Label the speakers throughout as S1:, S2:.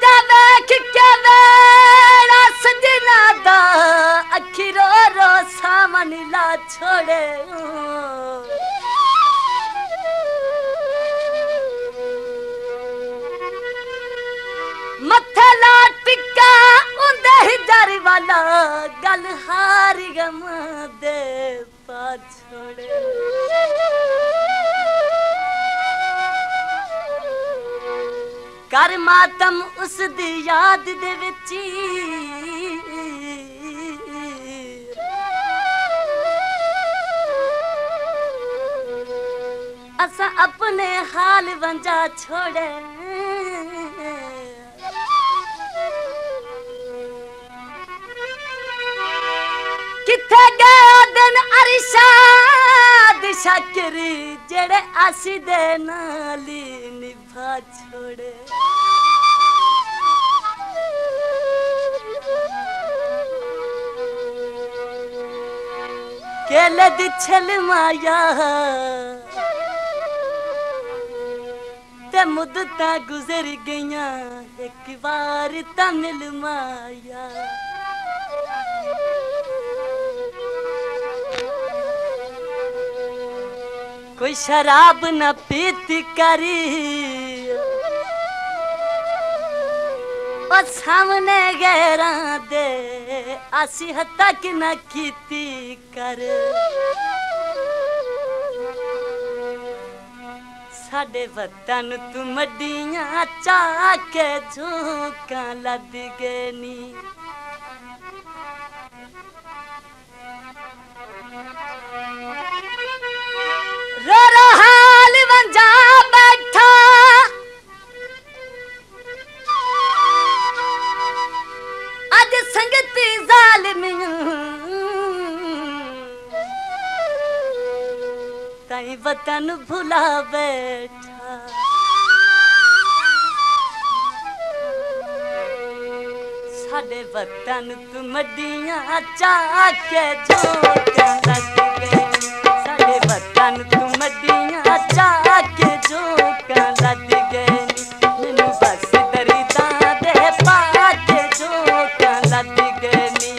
S1: देख के मेरा सजना दा अखी रो रो सावन ला छोड़े मथे ला टिक्का उंदे ही जर वाला गल हार गम दे पा छोड़े कर मातम उस दी याद दे विची असा अपने हाल वंजा छोड़े किथे गया दिन अरशाद शाकिरी जेड़े आसी दे नाली निभा छोड़े केले दी छल माया ते मुद्दतां गुजर गईयां एक बार तां मिल माया कोई शराब न पीती करी और सामने गैरा दे आसी तक न कीती कर साडे वतन तू मडियां चाके झोंका लद गए नी रो रो हाल वंजा बैठा अज संगती जालिमियां ताई वतन भुला बैठा साडे वतन तू मडियां चाके झोंका लद गए साडे वतन तू मडियां चाके झोंका लद गए मैनू बस दरिदां दे पाके झोंका लद गए नी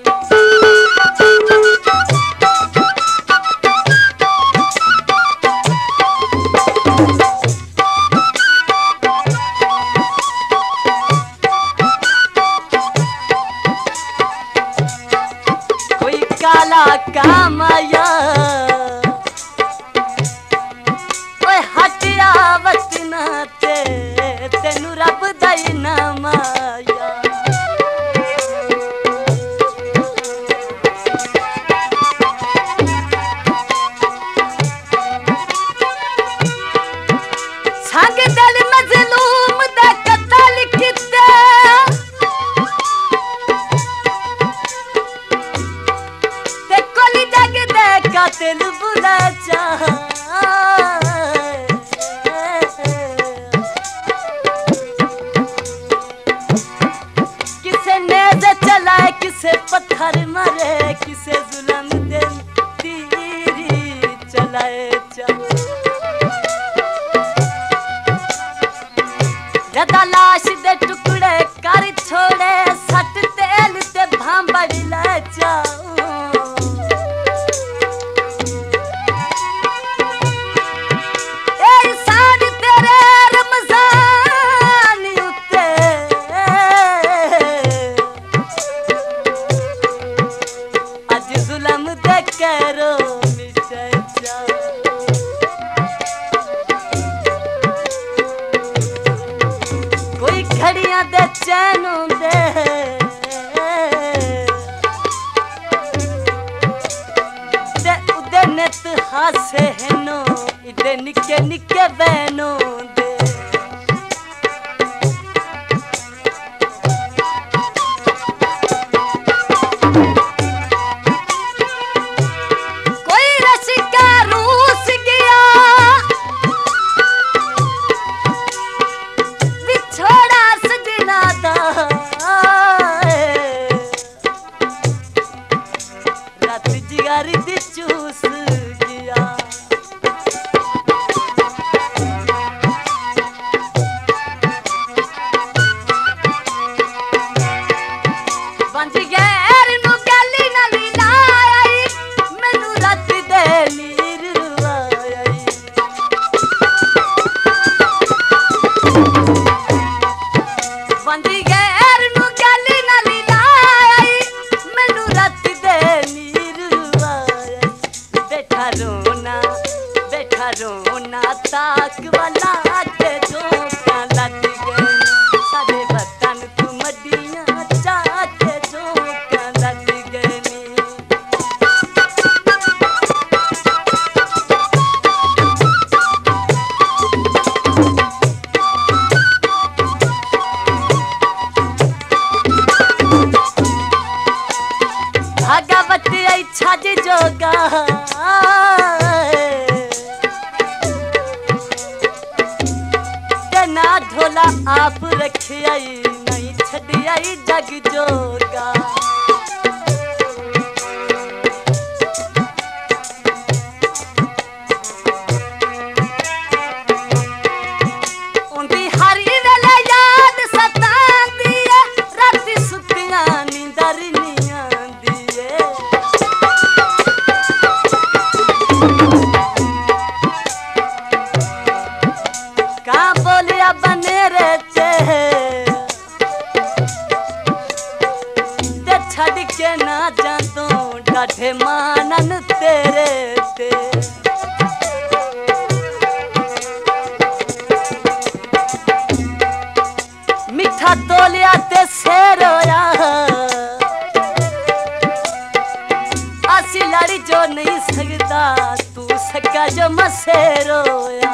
S1: कोई काला कामाया तेनू रब दई ना माया संग दिल मजलूम दे कतल किते ते कोली जग दे कातिल बुला चाह किसे पत्थर मरे किसे जुलम दे तीरी चलाए जदा लाश दे टुकड़े कर छोड़े सट तेल ते भांबड़ ले जाओ घड़ियां दे चैनों दे उदे नित हासे हेनो इदे निके निके बहनों दे कोई रसिका रूस गया बिछोड़ा सजना दा रात जिगर दी चूस गया किसी गैर नू गल ना लाई मैनू रात दे नीर आया बैठा रोना ताक वाला के झोंका लग गए साडे वतन तू मडियां जाके झोंका लग गए भागवत इच्छा जोगा ना ढोला आप रखियाई नहीं छड़ियाई जग जोगा उंदी हरी वेले याद सतांदी है राती सुतियां नींदर नहीं आंदी है का बोलिया बनेरे ते छड़ के ना जादू डाढ़े मानन तेरे ते मिठा तोलिया ते शेर होया असी लड़ी जो नहीं सकता तू सका जो मसेर होया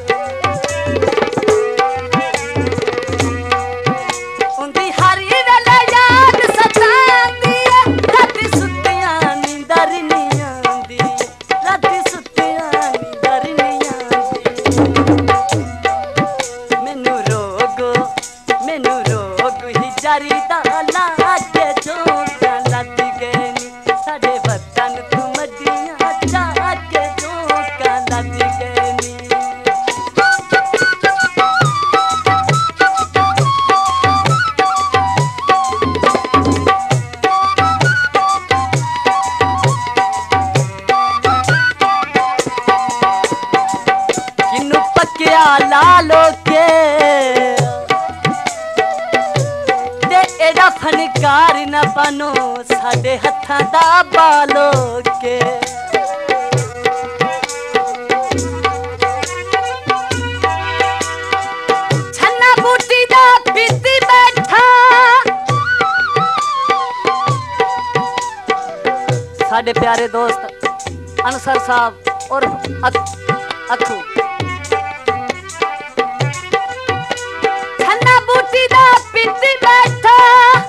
S1: लालो के ते एड़ा फनकार न बनो साडे हत्थां दा बालो के छन्ना बूटी दा पीती बैठा साडे प्यारे दोस्त अनसर साहब और अखू पिती बैठा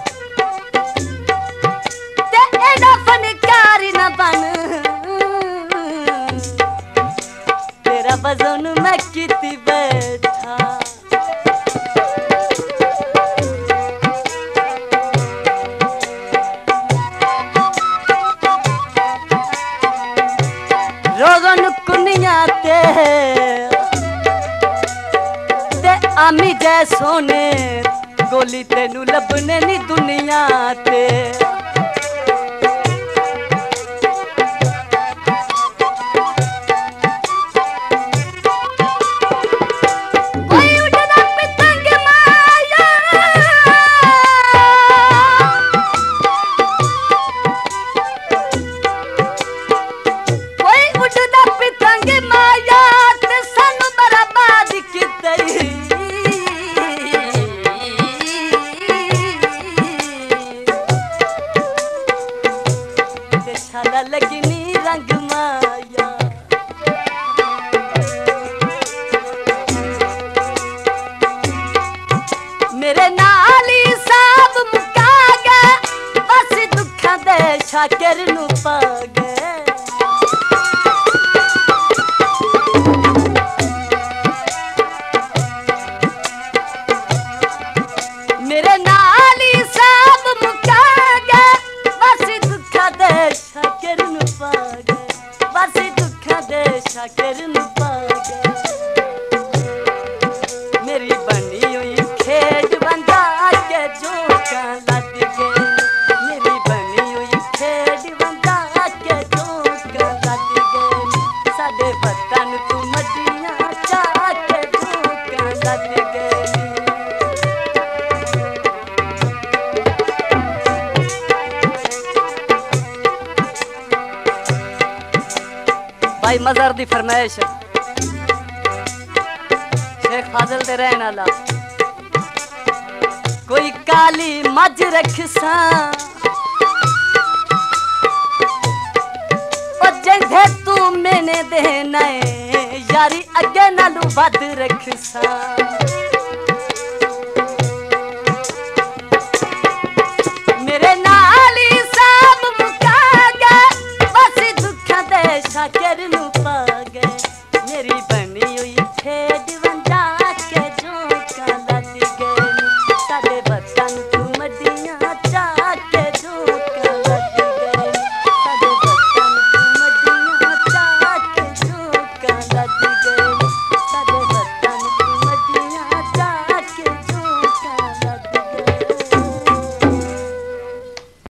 S1: ते एड़ा फनकारी न बन तेरा वजन मैं किती बैठा रोगन कुनिया ते आमी जै सोने गोली तेनू लभने नी दुनिया ते लगनी रंग माया मेरे नाली साब मुका गए बस दुखा दे शाकिर नू पा गए मेरे नाली साब मुका गए बस दुखा दे शाकिर नू पा गए बस दुखा दे शाकिर नू पा गए मेरी बनी हुई खेड बंदा के झोंका लग गए मेरी बनी हुई खेड बंदा के झोंका लग गए साडे वतन तू मडियां चा के झोंका लग गए भाई मज़हर दी फरमाइश शेख फाजिल दे रहन वाला कोई काली मज रख सा जिंदे तू मैंने देना है यारी अगे नालू बद रख सा मेरे नाल ही सब मुका गए बस दुखा दे शाकिर नू पा गए मेरी बनी हुई खेड वंजा के झोंका लग गए साडे वतन